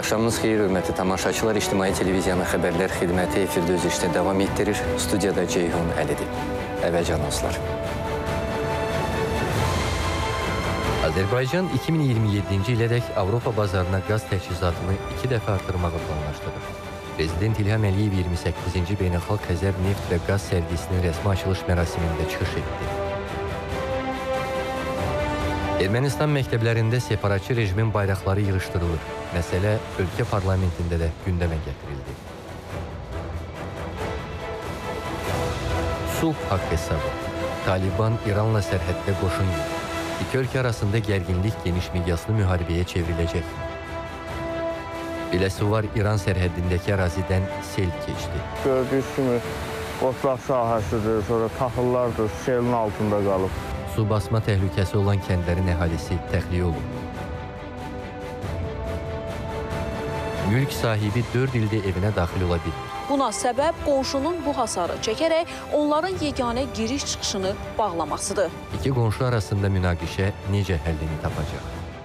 Axşamınız xeyir, hörmətli tamaşaçılar. İctimai televiziyanın xəbərlər xidməti efirdə öz işini davam etdirir. Studiyada Ceyhun Əlidir. Əvvəlcə anonslar. Azərbaycan 2027-ci ilədək Avropa bazarına qaz təchizatını 2 dəfə artırmağı planlaşdırır. Prezident İlham Əliyev 28-ci Beynəlxalq Xəzər neft və qaz sərgisinin rəsmi açılış mərasimində çıxış etdi. Ermənistan məktəblərində separatçı rejimin bayraqları yığışdırılır. Məsələ ölkə parlamentində də gündəmə gətirildi. Sulh haqq hesabı. Taliban İranla sərhəddə qoşun yığır. İki ölkə arasında gərginlik geniş miqyaslı müharibəyə çevriləcək. Biləsuvar İran sərhəddindəki ərazidən sel keçdi. Gördüyünüz kimi otlaq sahəsidir, sonra taxıllardır, selin altında qalıb. Su basma təhlükəsi olan kəndlərin əhalisi təxliyə olundu. Mülk sahibi 4 ildə evinə daxil ola bilmir. Buna səbəb qonşunun bu hasarı çəkərək onların yeganə giriş-çıxışını bağlamasıdır. İki qonşu arasında münaqişə necə həllini tapacaq?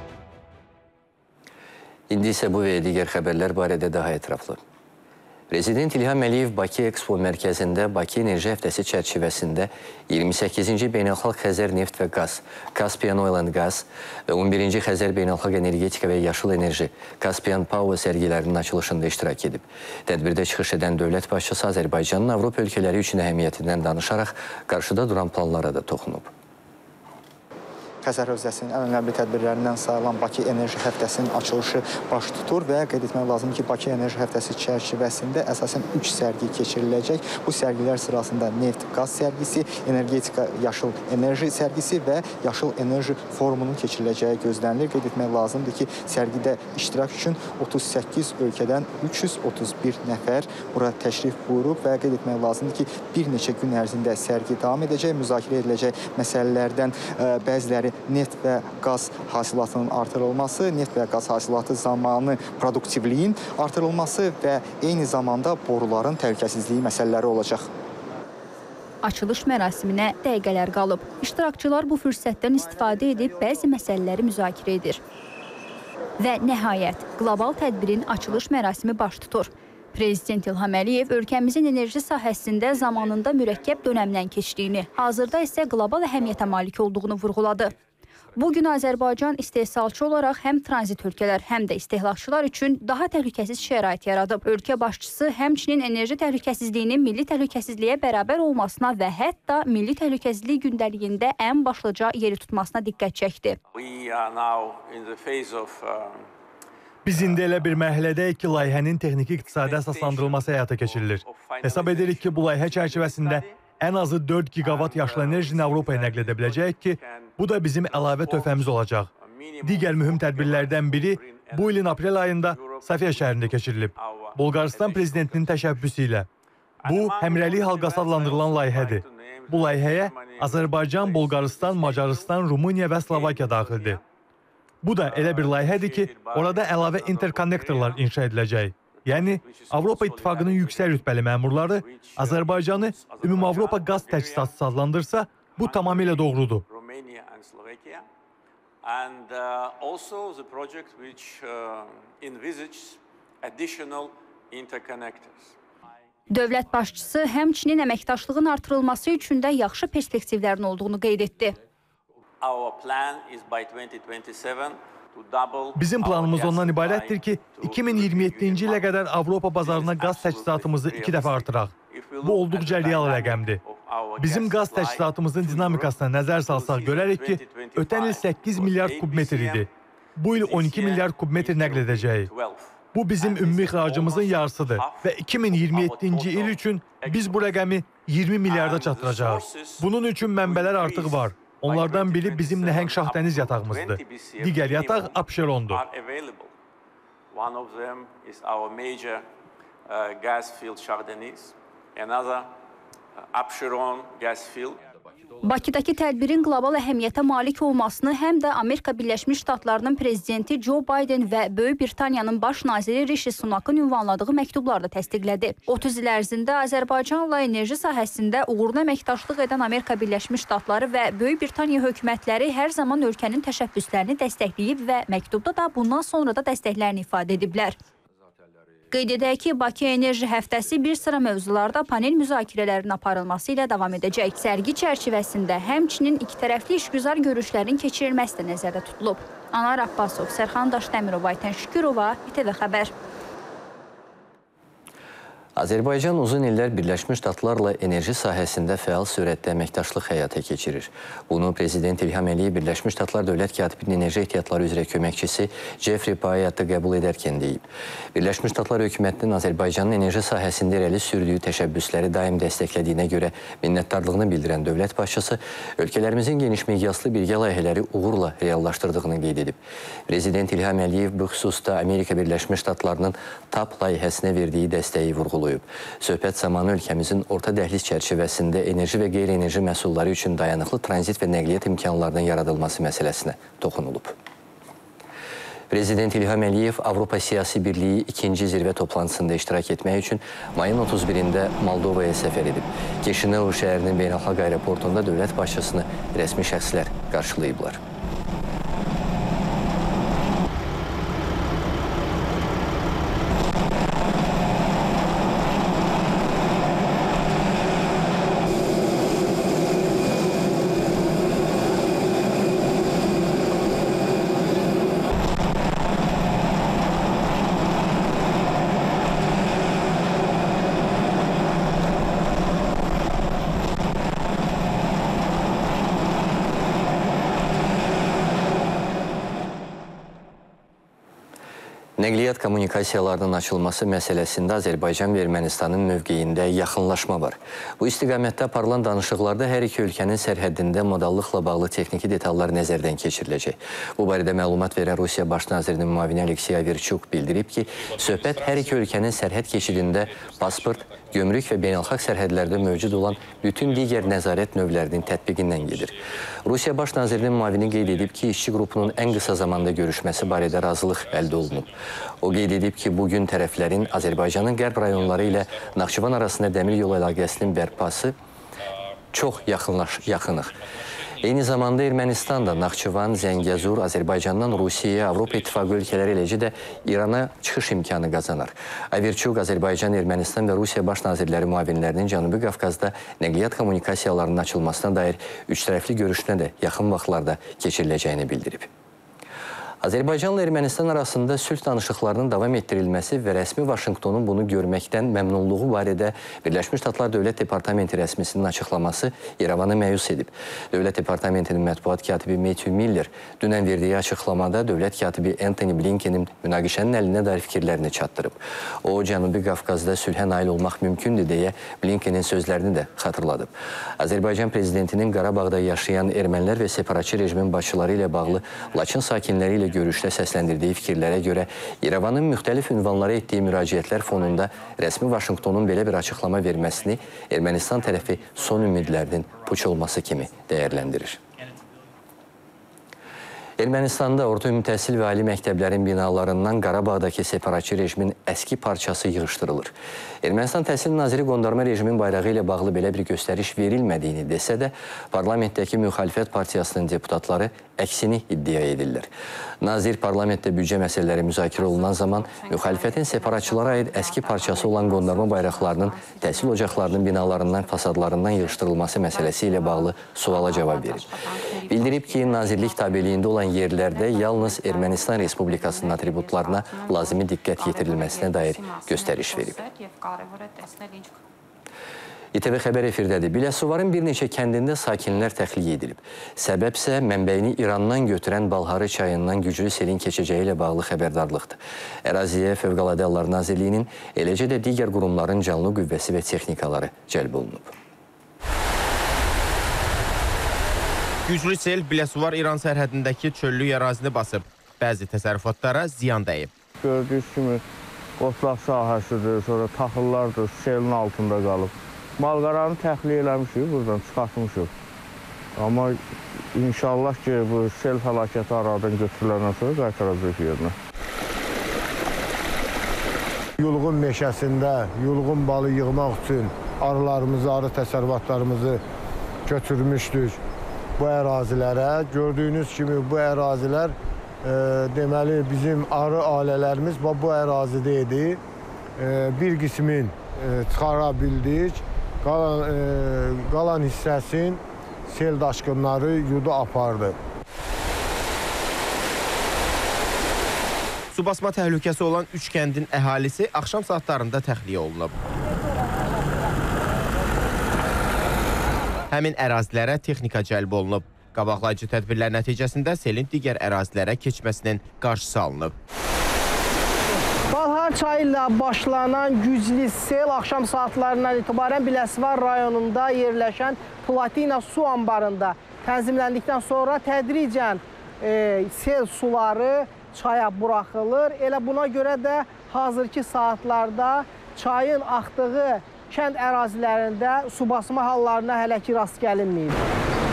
İndi isə bu və digər xəbərlər barədə daha ətraflı. Prezident İlham Əliyev Bakı Expo mərkəzində Bakı Enerji Həftəsi çərçivəsində 28-ci Beynəlxalq Xəzər neft və qaz, Caspian Oil and Gas və 11-ci Xəzər Beynəlxalq Energetika və Yaşıl Enerji, Caspian Power sərgilərinin açılışında iştirak edib. Tədbirdə çıxış edən dövlət başçısı Azərbaycanın Avropa ölkələri üçün əhəmiyyətindən danışaraq qarşıda duran planlara da toxunub. Xəzər hövzəsinin ən önəmli tədbirlərindən sayılan Bakı Enerji Həftəsinin açılışı baş tutur və qeyd etmək lazımdır ki, Bakı Enerji Həftəsi çərçivəsində əsasən 3 sərgi keçiriləcək. Bu sərgilər sırasında neft, qaz sərgisi, energetika, yaşıl enerji sərgisi və yaşıl enerji forumunun keçiriləcəyi gözlənilir. Qeyd etmək lazımdır ki, sərgidə iştirak üçün 38 ölkədən 331 nəfər bura təşrif buyurub və qeyd etmək lazımdır ki, bir neçə gün ərzində sərgi davam edəcək, müzakirə ediləcək məsələlərdən bəziləri neft və qaz hasilatının artırılması, neft və qaz hasilatı zamanı produktivliyin artırılması və eyni zamanda boruların təhlükəsizliyi məsələləri olacaq. Açılış mərasiminə dəqiqələr qalıb. İştirakçılar bu fürsətdən istifadə edib bəzi məsələləri müzakirə edir. Və nəhayət, qlobal tədbirin açılış mərasimi baş tutur. Prezident İlham Əliyev ölkəmizin enerji sahəsində zamanında mürəkkəb dönəmdən keçdiyini, hazırda isə qlobal əhəmiyyətə malik olduğunu vurğuladı. Bugün Azərbaycan istehsalçı olaraq həm tranzit ölkələr, həm də istehlakçılar üçün daha təhlükəsiz şərait yaradıb. Ölkə başçısı həmçinin enerji təhlükəsizliyinin milli təhlükəsizliyə bərabər olmasına və hətta milli təhlükəsizlik gündəliyində ən başlıca yeri tutmasına diqqət çəkdi. Biz indi elə bir mərhələdəyik ki, layihənin texniki iqtisadi əsaslandırılması həyata keçirilir. Hesab edirik ki, bu layihə çərçivəsində ən azı 4 gigavat yaşlı enerjini Avropaya nəql edə biləcəyik ki, bu da bizim əlavə töhfəmiz olacaq. Digər mühüm tədbirlərdən biri bu ilin aprel ayında Safiya şəhərində keçirilib. Bolqarıstan prezidentinin təşəbbüsü ilə. Bu, həmrəylik halqası adlandırılan layihədir. Bu layihəyə Azərbaycan, Bolqarıstan, Macarıstan, Rumıniya və Slovakiya daxildir. Bu da elə bir layihədir ki, orada əlavə interkonnektorlar inşa ediləcək. Yəni, Avropa İttifaqının yüksək rütbəli məmurları Azərbaycanı Ümumavropa qaz təchizatı adlandırsa, bu tamamilə doğrudur. Dövlət başçısı həmçinin əməkdaşlığın artırılması üçün də yaxşı perspektivlərin olduğunu qeyd etdi. Bizim planımız ondan ibarətdir ki, 2027-ci ilə qədər Avropa bazarına qaz təchizatımızı 2 dəfə artıraq. Bu, olduqca real rəqəmdir. Bizim qaz təchizatımızın dinamikasına nəzər salsaq görərik ki, ötən il 8 milyard kubmetr idi. Bu il 12 milyard kubmetr nəql edəcəyik. Bu, bizim ümumi ixracımızın yarısıdır və 2027-ci il üçün biz bu rəqəmi 20 milyarda çatdıracağıq. Bunun üçün mənbələr artıq var. Onlardan biri bizim nəhəng şahdəniz yatağımızdır. Digər yataq Abşerondur. Bakıdakı tədbirin qlobal əhəmiyyətə malik olmasını həm də Amerika Birləşmiş Ştatlarının prezidenti Joe Biden və Böyük Britaniyanın baş naziri Rishi Sunak'ın ünvanladığı məktublarda təsdiqlədi. 30 il ərzində Azərbaycanla enerji sahəsində uğurlu əməkdaşlıq edən Amerika Birləşmiş Ştatları və Böyük Britaniya hökumətləri hər zaman ölkənin təşəbbüslərini dəstəkləyib və məktubda da bundan sonra da dəstəklərini ifadə ediblər. Qeyd edək ki, Bakı Enerji Həftəsi bir sıra mövzularda panel müzakirələrinin aparılması ilə davam edəcək. Sərgi çərçivəsində həmçinin ikitərəfli işgüzar görüşlərin keçirilməsi də nəzərdə tutulub. Anar Abbasov, Sərxan Daşdəmirov, Aytən Şükürova, İTV Xəbər. Azərbaycan uzun illər Birləşmiş Ştatlarla enerji sahəsində fəal sürətdə əməkdaşlıq həyata keçirir. Bunu Prezident İlham Əliyev Birləşmiş Ştatlar Dövlət Katibinin enerji ehtiyatları üzrə köməkçisi Jeffrey Payatı qəbul edərkən deyib. Birləşmiş Ştatlar hökumətinin Azərbaycanın enerji sahəsində irəli sürdüyü təşəbbüsləri daim dəstəklədiyinə görə minnətdarlığını bildirən dövlət başçısı ölkələrimizin geniş miqyaslı birgə layihələri uğurla reallaşdırdığını qeyd edib. Prezident İlham Əliyev bu xüsusda Amerika Birləşmiş Ştatlarının TAP layihəsinə verdiyi dəstəyi vurğulayıb. Söhbət zamanı ölkəmizin orta dəhliz çərçivəsində enerji və qeyri-enerji məhsulları üçün dayanıqlı tranzit və nəqliyyat imkanlarının yaradılması məsələsinə toxunulub. Prezident İlham Əliyev Avropa Siyasi Birliyi 2-ci zirvə toplantısında iştirak etmək üçün mayın 31-də Moldovaya səfər edib. Kişinəv şəhərinin beynəlxalq aeroportunda dövlət başçısını rəsmi şəxslər qarşılayıblar. Nəqliyyat kommunikasiyalarının açılması məsələsində Azərbaycan və Ermənistanın mövqeyində yaxınlaşma var. Bu istiqamətdə aparılan danışıqlarda hər iki ölkənin sərhəddində modallıqla bağlı texniki detallar nəzərdən keçiriləcək. Bu barədə məlumat verən Rusiya Baş nazirinin müavini Aleksey Averçuk bildirib ki, söhbət hər iki ölkənin sərhəd keçidində pasport, gömrük və beynəlxalq sərhədlərdə mövcud olan bütün digər nəzarət növlərinin tətbiqindən gedir. Rusiya Baş nazirinin müavini qeyd edib ki, işçi qrupunun ən qısa zamanda görüşməsi barədə razılıq əldə olunub. O qeyd edib ki, bugün tərəflərin Azərbaycanın qərb rayonları ilə Naxçıvan arasında dəmir yolu əlaqəsinin bərpası çox yaxınıq. Eyni zamanda Ermənistan da Naxçıvan, Zəngəzur, Azərbaycandan Rusiyaya, Avropa İttifaqı ölkələri eləcə də İrana çıxış imkanı qazanar. Averçuk Azərbaycan, Ermənistan və Rusiya baş nazirləri müavinlərinin Cənubi Qafqazda nəqliyyat kommunikasiyalarının açılmasına dair üçtərəfli görüşünə də yaxın vaxtlarda keçiriləcəyini bildirib. Azərbaycanla Ermənistan arasında sülh danışıqlarının davam etdirilməsi və rəsmi Vaşinqtonun bunu görməkdən məmnunluğu barədə Birləşmiş Ştatlar Dövlət Departamenti rəsmisinin açıqlaması İrəvanı məyus edib. Dövlət Departamentinin mətbuat katibi Matthew Miller dünən verdiyi açıqlamada dövlət katibi Antony Blinkenin münaqişənin əlinə dair fikirlərini çatdırıb. O, Cənubi Qafqazda sülhə nail olmaq mümkündür deyə Blinkenin sözlərini də xatırladıb. Azərbaycan prezidentinin Qarabağda yaşayan ermənilər və separatçı rejimin başçıları ilə bağlı Laçın sakinləri ilə görüşdə səsləndirdiyi fikirlərə görə İrəvanın müxtəlif ünvanlara etdiyi müraciətlər fonunda rəsmi Vaşinqtonun belə bir açıqlama verməsini Ermənistan tərəfi son ümidlərinin puç olması kimi dəyərləndirir. Ermənistanda orta ümumi təhsil və ali məktəblərin binalarından Qarabağdakı separatçı rejimin əski parçası yığışdırılır. Ermənistan Təhsil Naziri qondarma rejimin bayrağı ilə bağlı belə bir göstəriş verilmədiyini desə də, parlamentdəki müxalifət partiyasının deputatları əksini iddia edirlər. Nazir parlamentdə büdcə məsələləri müzakirə olunan zaman müxalifətin separatçılara aid əski parçası olan qondarma bayraqlarının təhsil ocaqlarının binalarından, fasadlarından yığışdırılması məsələsi ilə bağlı suala cavab verir. Bildirib ki, nazirlik tabeliyində olan yerlərdə yalnız Ermənistan Respublikasının atributlarına lazımi diqqət yetirilməsinə dair göstəriş verib. İTV Xəbər efirdədir. Biləsuvarın bir neçə kəndində sakinlər təxliyə edilib. Səbəb isə mənbəyini İrandan götürən Balharı çayından güclü selin keçəcəyi ilə bağlı xəbərdarlıqdır. Əraziyə Fövqəladə Hallar Nazirliyinin, eləcə də digər qurumların canlı qüvvəsi və texnikaları cəlb olunub. Güclü sel Biləsuvar İran sərhədindəki çöllük ərazini basıb. Bəzi təsərrüfatlara ziyan dəyib. Gördüyünüz kimi otlaq sahəsidir, sonra taxıllardır, selin altında qalıb. Malqaranı təxliyə eləmişik, buradan çıxartmışıq. Amma inşallah ki, bu sel fəlakəti aradan götürüləndən sonra qaytaracaq yerinə. Yulğun meşəsində yulğun balı yığmaq üçün arılarımızı, arı təsərrüfatlarımızı götürmüşdük bu ərazilərə. Gördüyünüz kimi bu ərazilər deməli bizim arı ailələrimiz bu ərazidə idi. bir qismin çıxara bildik. Qalan hissəsin sel daşqınları yudu apardı. Su basma təhlükəsi olan 3 kəndin əhalisi axşam saatlarında təxliyə olunub. Həmin ərazilərə texnika cəlb olunub. Qabaqlayıcı tədbirlər nəticəsində selin digər ərazilərə keçməsinin qarşısı alınıb. Balhar çayı ilə başlanan güclü sel axşam saatlarından etibarən Biləsuvar rayonunda yerləşən Platina su anbarında tənzimləndikdən sonra tədricən sel suları çaya buraxılır. Elə buna görə də hazırki saatlarda çayın axdığı kənd ərazilərində su basma hallarına hələ ki rast gəlinməyib.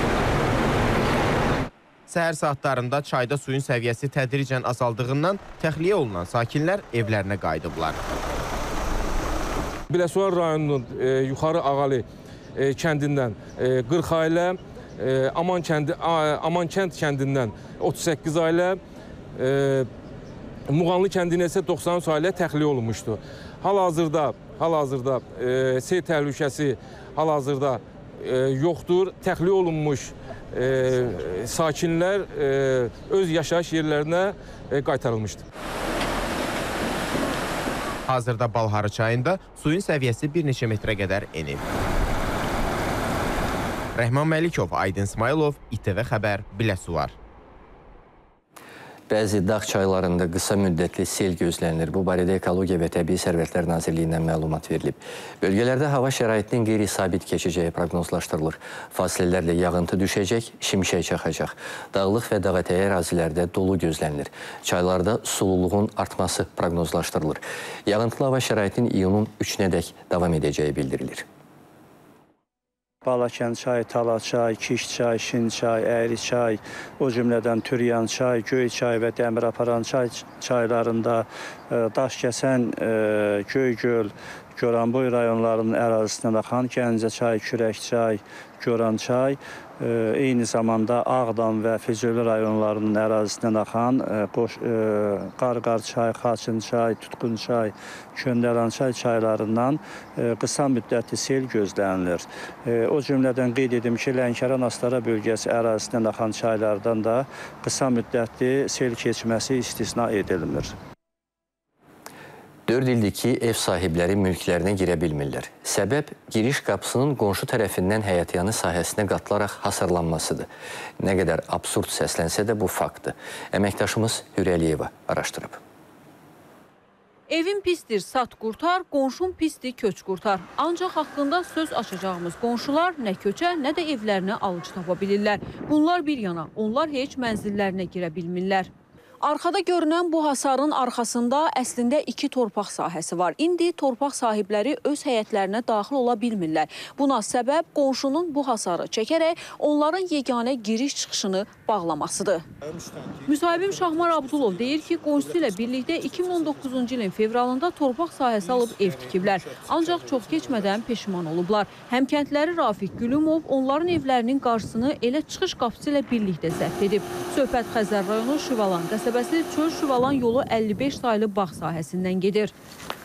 Səhər saatlarında çayda suyun səviyyəsi tədricən azaldığından təxliyə olunan sakinlər evlərinə qayıdıblar. Biləsuvar rayonunun yuxarı Ağali kəndindən 40 ailə, Amankənd kəndindən 38 ailə, Muğanlı kəndinə isə 93 ailə təxliyə olunmuşdu. Hal-hazırda sel təhlükəsi hal-hazırda yoxdur. Təxliyə olunmuş sakinlər öz yaşayış yerlərinə qaytarılmışdır. Hazırda Balharı çayında suyun səviyyəsi bir neçə metrə qədər enib. Rəhman Məlikov, Aydın İsmailov, İTV Xəbər, Biləsuvar. Bəzi dağ çaylarında qısa müddətli sel gözlənilir. Bu barədə Ekologiya və Təbii Sərvətlər Nazirliyindən məlumat verilib. Bölgələrdə hava şəraitinin qeyri-sabit keçəcəyi proqnozlaşdırılır. Fasilələrlə yağıntı düşəcək, şimşək çaxacaq. Dağlıq və dağətəyi ərazilərdə dolu gözlənilir. Çaylarda sululuğun artması proqnozlaşdırılır. Yağıntılı hava şəraitinin iyunun 3-nədək davam edəcəyi bildirilir. Balakən çay, Tala çay, Kiş çay, Şin çay, Əyri çay, o cümlədən Türyan çay, Göy çay və Dəmiraparan çaylarında Daşkəsən, Göygöl, Goranboy rayonlarının ərazisindən axan Gəncə çay, Kürək çay, Goran çay, eyni zamanda Ağdam və Füzuli rayonlarının ərazisindən axan Qarqar çay, Xaçın çay, Tutqun çay, Köndəlan çay çaylarından qısa müddətli sel gözlənilir. O cümlədən qeyd edim ki, Lənkəran-Astara bölgəsi ərazisindən axan çaylardan da qısa müddətli sel keçməsi istisna edilmir. 4 ildir ki, ev sahibləri mülklərinə girə bilmirlər. Səbəb, giriş qapısının qonşu tərəfindən həyətyanı sahəsinə qatılaraq hasarlanmasıdır. Nə qədər absurd səslənsə də bu faktdır. Əməkdaşımız Hürəliyeva araşdırıb. Evin pisdir, sat qurtar, qonşun pisdir, köç qurtar. Ancaq haqqında söz açacağımız qonşular nə köçə, nə də evlərinə alıcı tapa bilirlər. Bunlar bir yana, onlar heç mənzillərinə girə bilmirlər. Arxada görünən bu hasarın arxasında əslində 2 torpaq sahəsi var. İndi torpaq sahibləri öz həyətlərinə daxil ola bilmirlər. Buna səbəb qonşunun bu hasarı çəkərək onların yeganə giriş-çıxışını bağlamasıdır. Müsahibim Şahmar Abdulov deyir ki, qonşusu ilə birlikdə 2019-cu ilin fevralında torpaq sahəsi alıb ev tikiblər. Ancaq çox keçmədən peşman olublar. Həmkəndləri Rafiq Gülümov onların evlərinin qarşısını elə çıxış qapısı ilə birlikdə zəbt edib. Söhbət Xəzər rayonu Şüvalan qəsəbəsi Çöl-Şüvalan yolu 55 saylı bağ sahəsindən gedir.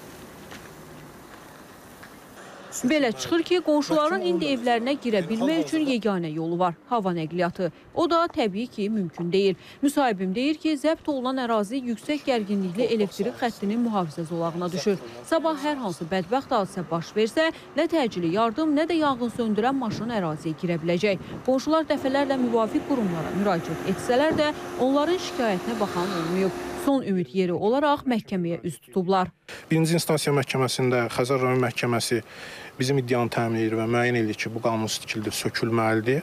Belə çıxır ki, qonşuların indi evlərinə girə bilmək üçün yeganə yolu var, hava nəqliyyatı. O da təbii ki, mümkün deyil. Müsahibim deyir ki, zəbt olunan ərazi yüksək gərginlikli elektrik xəttinin mühafizə zolağına düşür. Sabah hər hansı bədbəxt hadisə baş versə, nə təcili yardım, nə də yanğın söndürən maşın əraziyə girə biləcək. Qonşular dəfələrlə müvafiq qurumlara müraciət etsələr də onların şikayətinə baxan olmayıb. Son ümid yeri olaraq məhkəməyə üz tutublar. Birinci instansiya məhkəməsində Xəzər rayon məhkəməsi bizim iddianı təmin edir və müəyyən edir ki, bu qanunsuz tikilidir, sökülməlidir.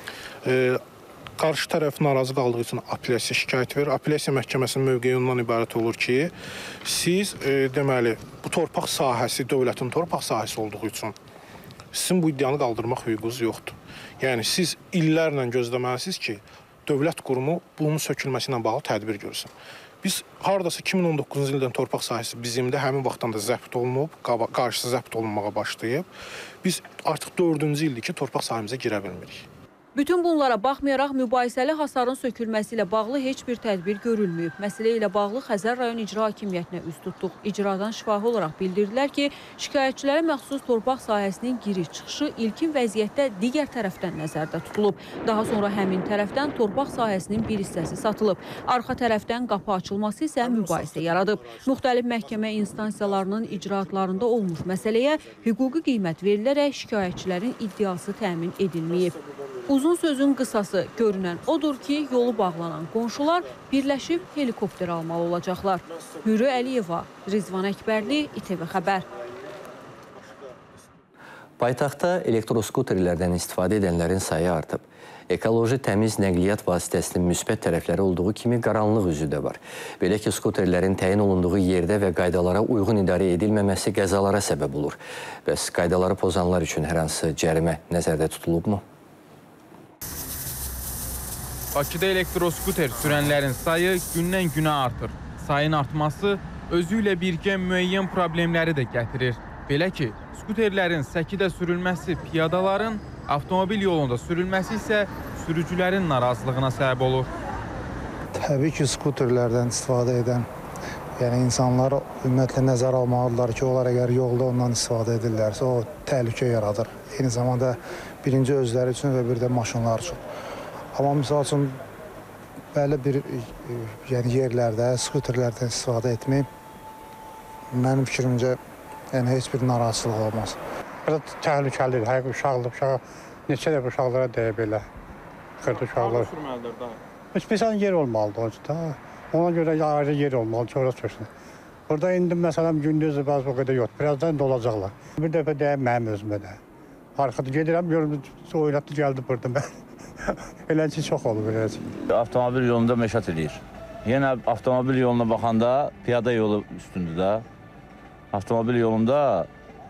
Qarşı tərəf narazı qaldığı üçün apellyasiya şikayət verir. Apellyasiya məhkəməsinin mövqeyi ondan ibarət olur ki, siz deməli bu torpaq sahəsi dövlətin torpaq sahəsi olduğu üçün sizin bu iddianı qaldırmaq hüququnuz yoxdur. Yəni siz illərlə gözləməlisiniz ki, dövlət qurumu bunun sökülməsi ilə bağlı tədbir görsün. Biz hardasa 2019-cu ildən torpaq sahəsi bizimdə həmin vaxtdan da zəbt olunub, qarşısı zəbt olunmağa başlayıb. Biz artıq 4-cü ildir ki, torpaq sahəmizə girə bilmirik. Bütün bunlara baxmayaraq mübahisəli hasarın sökülməsi ilə bağlı heç bir tədbir görülməyib. Məsələ ilə bağlı Xəzər rayon İcra Hakimiyyətinə üz tutduq. İcradan şifahi olaraq bildirdilər ki, şikayətçilərə məxsus torpaq sahəsinin giriş-çıxışı ilkin vəziyyətdə digər tərəfdən nəzərdə tutulub. Daha sonra həmin tərəfdən torpaq sahəsinin bir hissəsi satılıb. Arxa tərəfdən qapı açılması isə mübahisə yaradıb. Müxtəlif məhkəmə instansiyalarının icraatlarında olmuş məsələyə hüquqi qiymət verilərək şikayətçilərin iddiası təmin edilməyib. Uzun sözün qısası görünən odur ki, yolu bağlanan qonşular birləşib helikopter almalı olacaqlar. Hürü Əliyeva, Rizvan Əkbərli, İTV Xəbər. Paytaxtda elektroskuterlərdən istifadə edənlərin sayı artıb. Ekoloji təmiz nəqliyyat vasitəsinin müsbət tərəfləri olduğu kimi qaranlıq üzü də var. Belə ki, skuterlərin təyin olunduğu yerdə və qaydalara uyğun idarə edilməməsi qəzalara səbəb olur. Bəs qaydaları pozanlar üçün hər hansı cərimə nəzərdə tutulubmu? Bakıda elektroskuter sürənlərin sayı gündən-günə artır. Sayın artması özü ilə birgə müəyyən problemləri də gətirir. Belə ki, skuterlərin səkidə sürülməsi piyadaların, avtomobil yolunda sürülməsi isə sürücülərin narazılığına səbəb olur. Təbii ki, skuterlərdən istifadə edən insanlar ümumiyyətlə nəzər almalıdırlar ki, onlar əgər yolda ondan istifadə edirlərsə, o təhlükə yaradır. Eyni zamanda birinci özləri üçün və bir də maşınlar üçün. Amma misal üçün, belə bir yerlərdə skuterlərdən istifadə etməyib, mənim fikrimcə heç bir narazılıq olmaz. Biraz təhlükəlidir. Həqiqi uşaqlar, neçə dəfə uşaqlara deyə belə. Xırda uşaqlar. Harada sürməlidir daha? Məsələn, yer olmalıdır da. Ona görə ayrı yer olmalıdır ki, orası çöksün. Burada indi məsələn gündüz bazı o qədər yox. Birazdan dolacaqlar. Bir dəfə deyəm mənim özümə də. Arxada gedirəm, görürüm, oynatdı gəldi burada mən. Eləci çox olur eləci. Avtomobil yolunda məşət edir. Yenə avtomobil yoluna baxanda piyada yolu üstündür də. Avtomobil yolunda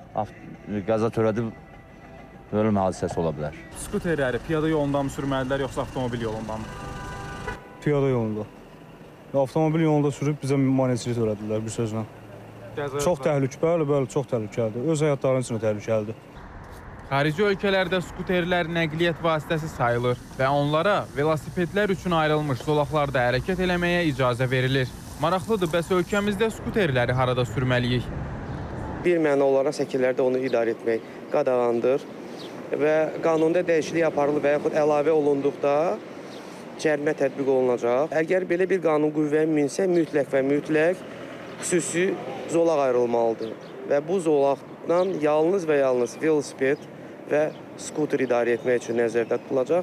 qəza törədib ölüm hadisəsi ola bilər. Skuterləri piyada yolunda mı sürməlidirlər, yoxsa avtomobil yolunda mı? Piyada yolunda. Avtomobil yolunda sürüb bizə maneçilik törədirlər bir sözlə. Çox təhlükəli, bəli, çox təhlükəlidir. Öz həyatlarının üçün təhlükəlidir. Xarici ölkələrdə skuterlər nəqliyyat vasitəsi sayılır və onlara velosipedlər üçün ayrılmış zolaqlarda hərəkət eləməyə icazə verilir. Maraqlıdır, bəs ölkəmizdə skuterləri harada sürməliyik? Bir məna olaraq səkilərdə onu idarə etmək qadağandır və qanunda dəyişiklik aparılır və yaxud əlavə olunduqda cərimə tətbiq olunacaq. Əgər belə bir qanun qüvvəyə minsə, mütləq və mütləq xüsusi zolaq ayrılmalıdır və bu zolaqdan yalnız və yalnız velosiped və skuter idarə etmək üçün nəzərdə tutulacaq.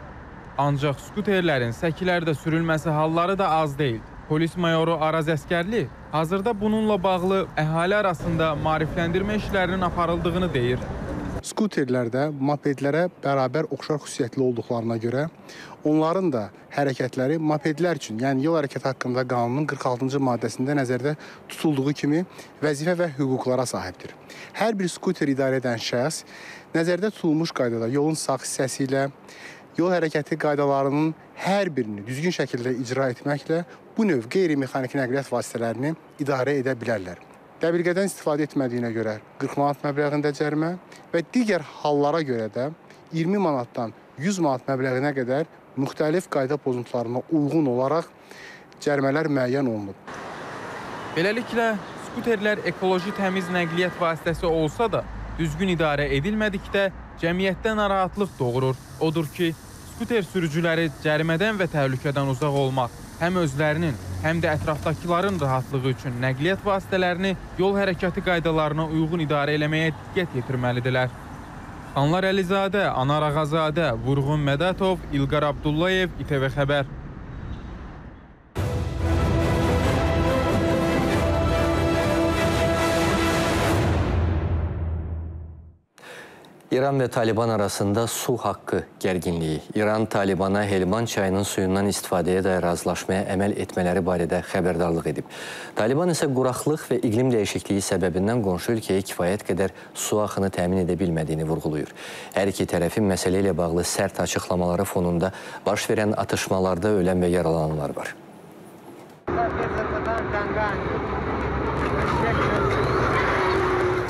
Ancaq skuterlərin səkilərdə sürülməsi halları da az deyil. Polis mayoru Araz Əskərli hazırda bununla bağlı əhali arasında maarifləndirmə işlərinin aparıldığını deyir. Skuterlərdə mopedlərə bərabər oxşar xüsusiyyətli olduqlarına görə onların da hərəkətləri mopedlər üçün, yəni yol hərəkəti haqqında qanunun 46-cı maddəsində nəzərdə tutulduğu kimi vəzifə və hüquqlara sahibdir. Hər bir skuter idarə edən şəxs nəzərdə tutulmuş qaydada yolun sağ hissəsi ilə yol hərəkəti qaydalarının hər birini düzgün şəkildə icra etməklə bu növ qeyri-mexaniki nəqliyyat vasitələrini idarə edə bilərlər. Dəbilqədən istifadə etmədiyinə görə 40 manat məbləğində cərimə və digər hallara görə də 20 manatdan 100 manat məbləğinə qədər müxtəlif qayda pozuntularına uyğun olaraq cərimələr müəyyən olunub. Beləliklə, skuterlər ekoloji təmiz nəqliyyat vasitəsi olsa da, düzgün idarə edilmədikdə cəmiyyətdə narahatlıq doğurur. Odur ki, skuter sürücüləri cərimədən və təhlükədən uzaq olmaq, həm özlərinin, həm də ətrafdakıların rahatlığı üçün nəqliyyat vasitələrini yol hərəkəti qaydalarına uyğun idarə eləməyə diqqət yetirməlidirlər. Anlar Əlizadə, Anar Ağazadə, Vurğun Mədətov, İlqar Abdullayev, İTV Xəbər. İran və Taliban arasında su haqqı gərginliyi. İran Talibana Helmand çayının suyundan istifadəyə dair razılaşmaya əməl etmələri barədə xəbərdarlıq edib. Taliban isə quraqlıq və iqlim dəyişikliyi səbəbindən qonşu ölkəyə kifayət qədər su axını təmin edə bilmədiyini vurğulayır. Hər iki tərəfin məsələ ilə bağlı sərt açıqlamaları fonunda baş verən atışmalarda ölən və yaralananlar var.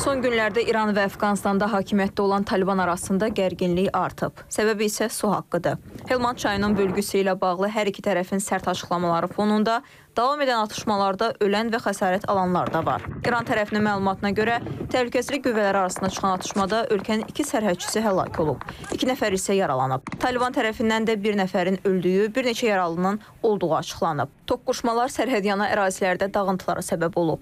Son günlərdə İran və Əfqanistanda hakimiyyətdə olan Taliban arasında gərginlik artıb. Səbəbi isə su haqqıdır. Helmand çayının bölgüsü ilə bağlı hər iki tərəfin sərt açıqlamaları fonunda davam edən atışmalarda ölən və xəsarət alanlar da var. İran tərəfinin məlumatına görə təhlükəsizlik qüvvələri arasında çıxan atışmada ölkənin 2 sərhədçisi həlak olub. 2 nəfər isə yaralanıb. Taliban tərəfindən də 1 nəfərin öldüyü, bir neçə yaralının olduğu açıqlanıb. Toqquşmalar sərhədyana ərazilərdə dağıntılara səbəb olub.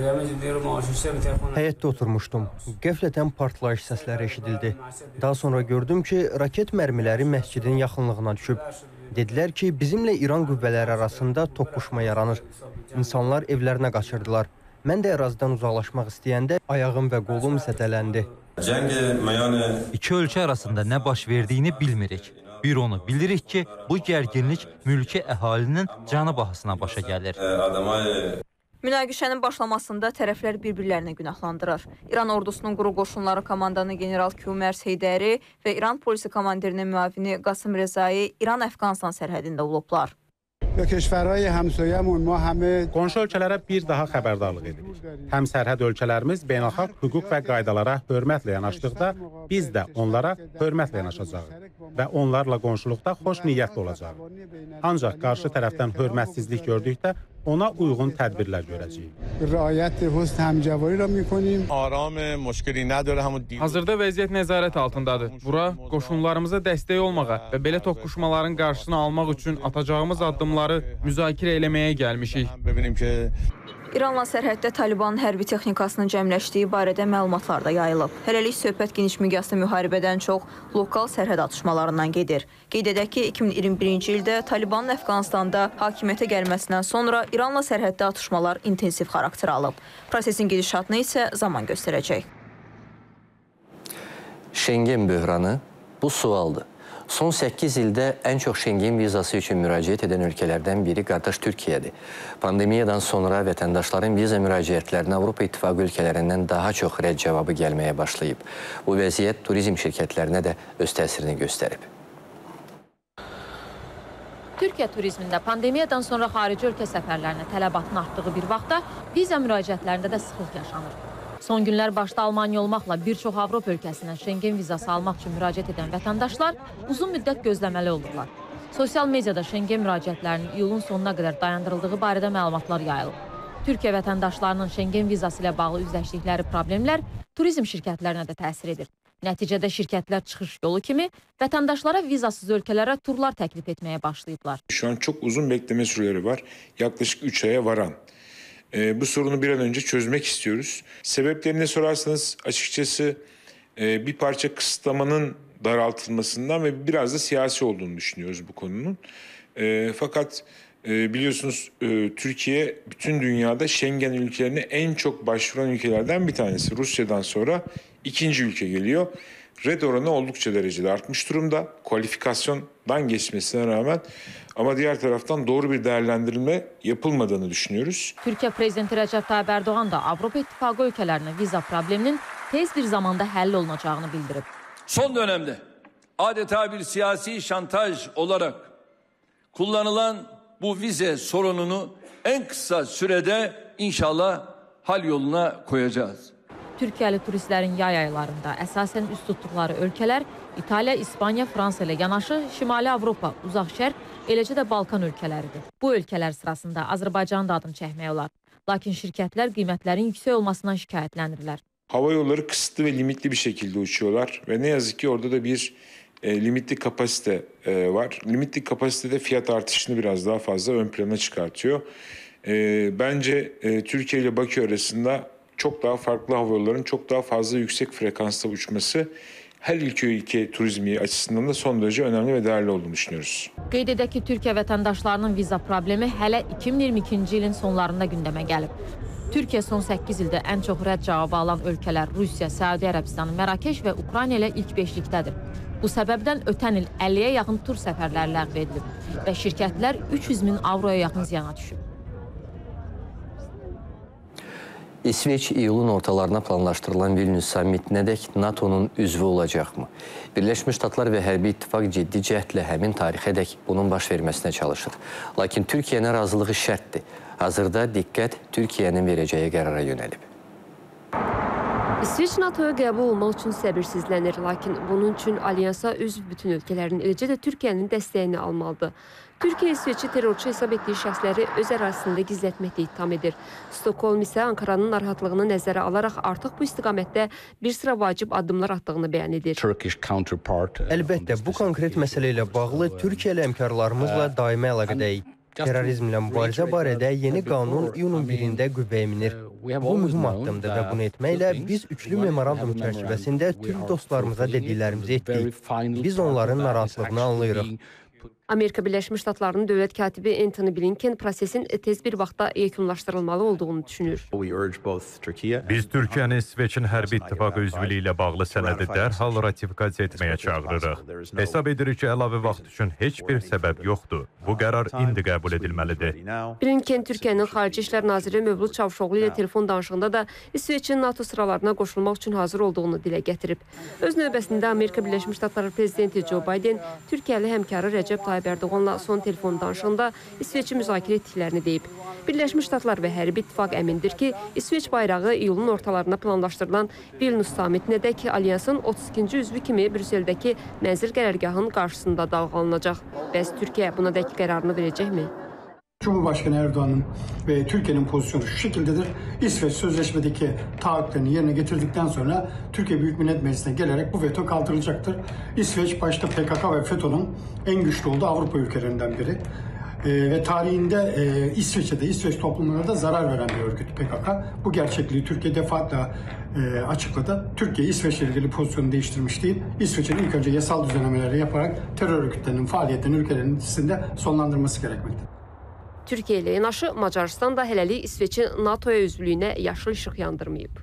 Həyətdə oturmuşdum. Qəflətən partlayış səsləri eşidildi. Daha sonra gördüm ki, raket mərmiləri məscidin yaxınlığına düşüb. Dedilər ki, bizimlə İran qüvvələri arasında toqquşma yaranır. İnsanlar evlərinə qaçırdılar. Mən də ərazidən uzaqlaşmaq istəyəndə ayağım və qolum zədələndi. İki ölkə arasında nə baş verdiyini bilmirik. Bir onu bilirik ki, bu gərginlik mülki əhalinin canı bahasına başa gəlir. Münaqişənin başlamasında tərəflər bir-birlərini günahlandırır. İran ordusunun quru qoşunları komandanı General Kümer Heydəri və İran polisi komandirinin müavini Qasım Rezai İran-Əfqanistan sərhədində olublar. Qonşu ölkələrə bir daha xəbərdarlıq edirik. Həm sərhəd ölkələrimiz beynəlxalq hüquq və qaydalara hörmətlə yanaşdıqda, biz də onlara hörmətlə yanaşacağıq və onlarla qonşuluqda xoş niyyətli olacaq. Ancaq qarşı tərəfdən hörmətsizlik gördükdə ona uyğun tədbirlər görəcəyik. Hazırda vəziyyət nəzarət altındadır. Bura qoşunlarımıza dəstək olmağa və belə toqquşmaların qarşısını almaq üçün atacağımız addımları müzakirə eləməyə gəlmişik. İranla sərhəddə Talibanın hərbi texnikasının cəmləşdiyi barədə məlumatlar da yayılıb. Hələlik söhbət geniş miqyaslı müharibədən çox lokal sərhəd atışmalarından gedir. Qeyd edək ki, 2021-ci ildə Talibanın Əfqanistanda hakimiyyətə gəlməsindən sonra İranla sərhəddə atışmalar intensiv xarakter alıb. Prosesin gedişatını isə zaman göstərəcək. Şengen böhranı bu sualdır. Son 8 ildə ən çox Şengen vizası üçün müraciət edən ölkələrdən biri qardaş Türkiyədir. Pandemiyadan sonra vətəndaşların viza müraciətlərinə Avropa İttifaqı ölkələrindən daha çox rədd cavabı gəlməyə başlayıb. Bu vəziyyət turizm şirkətlərinə də öz təsirini göstərib. Türkiyə turizmində pandemiyadan sonra xarici ölkə səfərlərinə tələbatın artdığı bir vaxtda viza müraciətlərində də sıxlıq yaşanır. Son günlər başda Almaniya olmaqla bir çox Avropa ölkəsindən Şengen vizası almaq üçün müraciət edən vətəndaşlar uzun müddət gözləməli olurlar. Sosial mediada Şengen müraciətlərinin iyulun sonuna qədər dayandırıldığı barədə məlumatlar yayılıb. Türkiyə vətəndaşlarının Şengen vizası ilə bağlı üzləşdikləri problemlər turizm şirkətlərinə də təsir edir. Nəticədə şirkətlər çıxış yolu kimi vətəndaşlara vizasız ölkələrə turlar təklif etməyə başlayıblar. Şu an çok uzun bekleme süreleri var. Yaklaşık 3 aya varan. Bu sorunu bir an önce çözmek istiyoruz. Sebeplerini sorarsanız açıkçası bir parça kısıtlamanın daraltılmasından ve biraz da siyasi olduğunu düşünüyoruz bu konunun. Fakat biliyorsunuz Türkiye bütün dünyada Schengen ülkelerine en çok başvuran ülkelerden bir tanesi. Rusya'dan sonra ikinci ülke geliyor. Red oranı oldukça derecede artmış durumda. Kualifikasyondan geçmesine rağmen ama diğer taraftan doğru bir değerlendirilme yapılmadığını düşünüyoruz. Türkiyə prezidenti Rəcəb Tayyip Erdoğan da Avropa İttifaqı ölkələrinə viza probleminin tez bir zamanda həll olunacağını bildirib. Son dönemde adeta bir siyasi şantaj olarak kullanılan bu vize sorununu en kısa sürede inşallah hal yoluna koyacağız. Türkiyəli turistlərin yay aylarında əsasən üst tutduqları ölkələr İtaliya, İspaniya, Fransa ilə yanaşı Şimali Avropa, Uzaq Şərq, eləcə də Balkan ölkələridir. Bu ölkələr sırasında Azərbaycanın da adını çəkmək olar. Lakin şirkətlər qiymətlərin yüksək olmasından şikayətlənirlər. Hava yolları kısıtlı ve limitli bir şekilde uçuyorlar ve ne yazık ki orada da bir limitli kapasite var. Limitli kapasitede fiyat artışını biraz daha fazla ön plana çıkartıyor. Bence Türkiye ile Bakü arasında çok daha farklı hava yollarının çok daha fazla yüksek frekansta uçması her ülke turizmi açısından da son derece önemli ve değerli olduğunu düşünüyoruz. Qeyd edək ki, Türkiyə vətəndaşlarının viza problemi hələ 2022-ci ilin sonlarında gündəmə gəlib. Türkiyə son 8 ildə ən çox rədd cavabı alan ölkələr Rusiya, Səudi Ərəbistanı, Mərakeş və Ukrayna ilə ilk beşlikdədir. Bu səbəbdən ötən il 50-yə yaxın tur səfərləri ləğv edilib və şirkətlər 300 min avroya yaxın ziyana düşüb. İsveç iyulun ortalarına planlaşdırılan Vilnius sammitinədək NATO'nun üzvü olacaqmı? Birləşmiş Ştatlar və Hərbi İttifaq ciddi cəhdlə həmin tarixədək bunun baş verməsinə çalışır. Lakin Türkiyənin razılığı şərtdir. Hazırda diqqət Türkiyənin verəcəyi qərara yönəlib. İsveç NATO-ya qəbul olmaq üçün səbirsizlənir, lakin bunun üçün alyansa üzv bütün ölkələrin, eləcə də Türkiyənin dəstəyini almalıdır. Türkiyə İsveçi terrorçu hesab etdiyi şəxsləri öz ərazisində gizlətməklə ittiham edir. Stokholm isə Ankaranın narahatlığını nəzərə alaraq artıq bu istiqamətdə bir sıra vacib addımlar atdığını bəyan edir. Əlbəttə, bu konkret məsələ ilə bağlı Türkiyə ilə həmkarlarımızla daimi əlaqədəyik. Terrorizmlə mübarizə barədə yeni qanun iyunun 1-də qüvvəyə minir. Bu mühüm addımdır və bunu etməklə biz üçlü memorandum çərçivəsində türk dostlarımıza dediklərimizi etdik. Biz onların narahatlığını anlayırıq. Amerika Birləşmiş Ştatlarının dövlət katibi Antony Blinken prosesin tez bir vaxtda yekunlaşdırılmalı olduğunu düşünür. Biz Türkiyəni İsveçin hərbi ittifaqı üzvlüyü ilə bağlı sənədi dərhal ratifikasiya etməyə çağırırıq. Hesab edirik ki, əlavə vaxt üçün heç bir səbəb yoxdur. Bu qərar indi qəbul edilməlidir. Blinken Türkiyənin Xarici İşlər Naziri Mövlud Çavuşoğlu ilə telefon danışığında da İsveçin NATO sıralarına qoşulmaq üçün hazır olduğunu dilə gətirib. Öz növbəsində Amerika Birləşmiş Ştatları prezidenti Joe Biden Türkiyəli həmkarı Rəcəb Tayyip Erdoğanla son telefon danışığında İsveçi müzakirə etdiklərini deyib. Birləşmiş Ştatlar və Hərbi İttifaq əmindir ki, İsveç bayrağı iyulun ortalarına planlaşdırılan Vilnius samitinədək alyansın 32-ci üzvü kimi Brüsseldəki mənzil qərargahının qarşısında dalğalanacaq. Bəs Türkiyə buna dək qərarını verəcəkmi? Cumhurbaşkanı Erdoğan'ın ve Türkiye'nin pozisyonu şu şekildedir. İsveç sözleşmedeki taahhütlerini yerine getirdikten sonra Türkiye Büyük Millet Meclisi'ne gelerek bu veto kaldırılacaktır. İsveç başta PKK ve FETÖ'nün en güçlü olduğu Avrupa ülkelerinden biri. Ve tarihinde İsveç'e de İsveç toplumlarına da zarar veren bir örgüt PKK. Bu gerçekliği Türkiye defaatle açıkladı. Türkiye İsveç'le ilgili pozisyonu değiştirmiş değil. İsveç'in ilk önce yasal düzenlemeleri yaparak terör örgütlerinin faaliyetini ülkelerinin içinde sonlandırması gerekmektedir. Türkiyə ilə yanaşı Macarıstan da hələlik İsveçin NATO-ya üzvlüyünə yaşıl işıq yandırmayıb.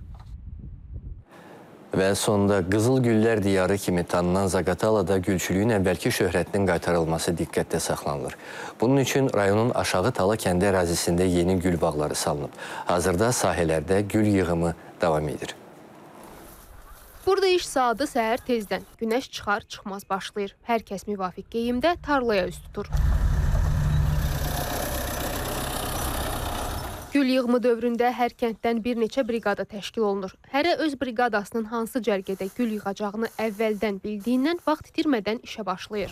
Və sonda Qızıl Güllər diyarı kimi tanınan Zaqatalada gülçülüyün əvvəlki şöhrətinin qaytarılması diqqətdə saxlanılır. Bunun üçün rayonun Aşağı Tala kəndi ərazisində yeni gül bağları salınıb. Hazırda sahələrdə gül yığımı davam edir. Burada iş saatı səhər tezdən. Günəş çıxar-çıxmaz başlayır. Hər kəs müvafiq geyimdə tarlaya üst tutur. Gül yığımı dövründə hər kənddən bir neçə briqada təşkil olunur. Hərə öz briqadasının hansı cərgədə gül yığacağını əvvəldən bildiyindən vaxt itirmədən işə başlayır.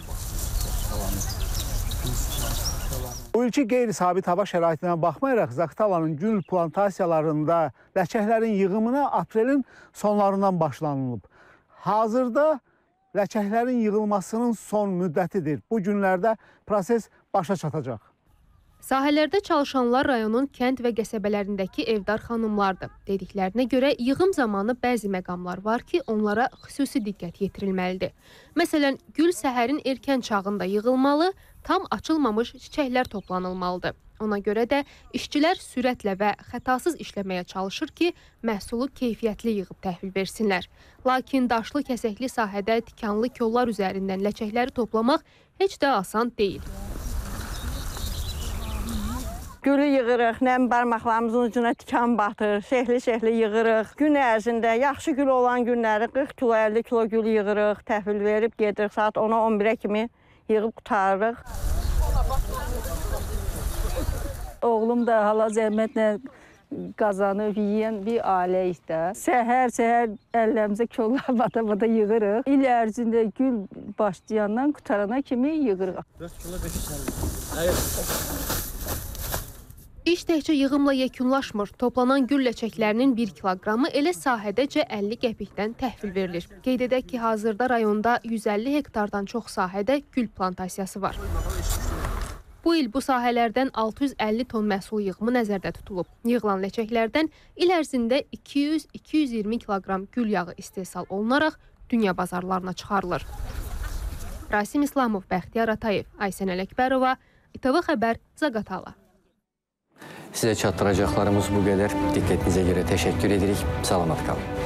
Bu ilki qeyri-sabit hava şəraitinə baxmayaraq Zaqatalanın gül plantasiyalarında ləçəklərin yığımına aprelin sonlarından başlanılıb. Hazırda ləçəklərin yığılmasının son müddətidir. Bu günlərdə proses başa çatacaq. Sahələrdə çalışanlar rayonun kənd və qəsəbələrindəki evdar xanımlardır. Dediklərinə görə yığım zamanı bəzi məqamlar var ki, onlara xüsusi diqqət yetirilməlidir. Məsələn, gül səhərin erkən çağında yığılmalı, tam açılmamış çiçəklər toplanılmalıdır. Ona görə də işçilər sürətlə və xətasız işləməyə çalışır ki, məhsulu keyfiyyətli yığıb təhvil versinlər. Lakin daşlı kəsəkli sahədə tikanlı kollar üzərindən ləçəkləri toplamaq heç də asan deyil. Gülü yığırıq, nəm barmaqlarımızın ucuna tikan batır, şəhli-şəhli yığırıq. Gün ərzində yaxşı gül olan günləri 40 kilo, 50 kilo gül yığırıq, təhvil verib gedirik. Saat 10-a 11-ə kimi yığıb qutarırıq. Oğlum da hala zəhmətlə qazanıb yiyən bir ailəyik də. Səhər-səhər əllərimizə kollar bata-bata yığırıq. İl ərzində gül başlayandan qutarana kimi yığırıq. 4 kilo 5 kilo. İş təkcə yığımla yekunlaşmır. Toplanan gül ləçəklərinin 1 kiloqramı elə sahədəcə 50 qəpikdən təhvil verilir. Qeyd edək ki, hazırda rayonda 150 hektardan çox sahədə gül plantasiyası var. Bu il bu sahələrdən 650 ton məhsul yığımı nəzərdə tutulub. Yığılan ləçəklərdən il ərzində 200-220 kiloqram gül yağı istehsal olunaraq dünya bazarlarına çıxarılır. Rasim İslamov, Bəxtiyar Atayev, Aysən Ələkbərova, İTV Xəbər, Zaqatala. Sizə çatdıracaqlarımız bu qədər. Diqqətinizə görə təşəkkür edirik. Salamat qalın.